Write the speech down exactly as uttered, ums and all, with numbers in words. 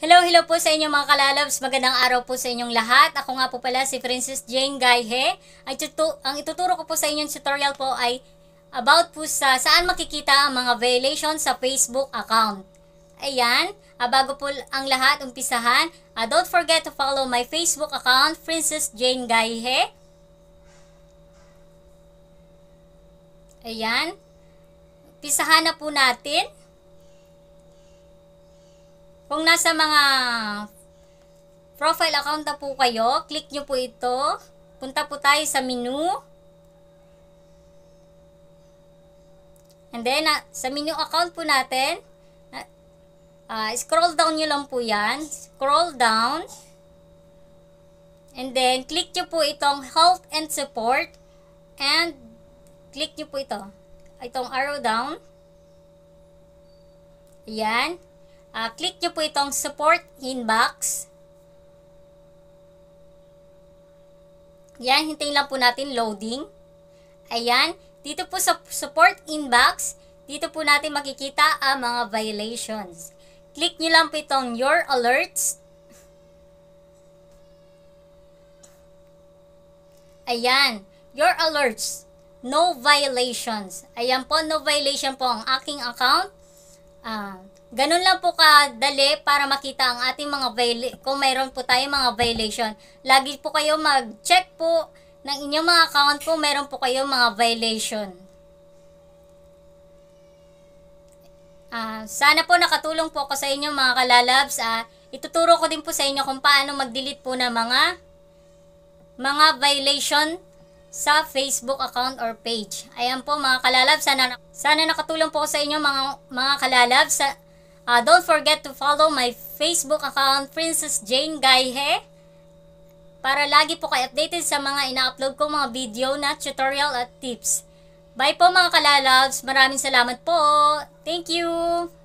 Hello, hello po sa inyo mga kalalabs. Magandang araw po sa inyong lahat. Ako nga po pala si Princess Jane Gaihe. Ay, tutu ang ituturo ko po sa inyong tutorial po ay about po sa saan makikita ang mga violations sa Facebook account. Ayan, ah, bago po ang lahat umpisahan, ah, don't forget to follow my Facebook account, Princess Jane Gaihe. Ayan, umpisahan na po natin. Kung nasa mga profile account na po kayo, click nyo po ito. Punta po tayo sa menu. And then, uh, sa menu account po natin, uh, scroll down nyo lang po yan. Scroll down. And then, click nyo po itong Help and Support. And, click nyo po ito. Itong arrow down. Ayan. Uh, click nyo po itong support inbox. Yan, hintayin lang po natin loading. Ayan, dito po sa support inbox, dito po natin makikita ang mga violations. Click nyo lang po itong your alerts. Ayan, your alerts. No violations. Ayan po, no violation po ang aking account. Ah... Uh, Ganun lang po kadali para makita ang ating mga violation. Kung mayroon po tayong mga violation, lagi po kayo mag-check po ng inyong mga account kung mayroon po kayong mga violation. Uh, sana po nakatulong po ako sa inyo mga kalalabs. Uh, ituturo ko din po sa inyo kung paano mag-delete po ng mga mga violation sa Facebook account or page. Ayan po mga kalalabs, sana, sana nakatulong po ako sa inyo mga, mga kalalabs. Sa, Uh, don't forget to follow my Facebook account, Princess Jane Gaihe, para lagi po kayo updated sa mga ina-upload kong mga video na tutorial at tips. Bye po mga kalalabs. Maraming salamat po. Thank you.